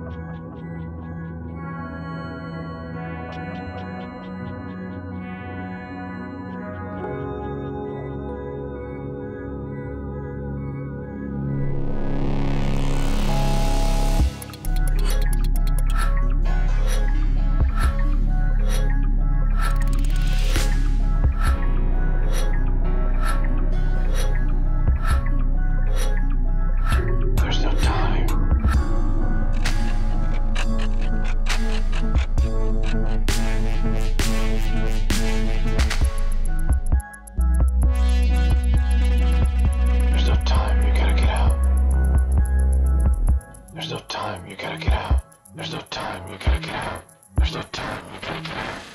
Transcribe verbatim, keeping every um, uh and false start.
There's no time, you gotta get out. There's no time, you gotta get out. There's no time, you gotta get out.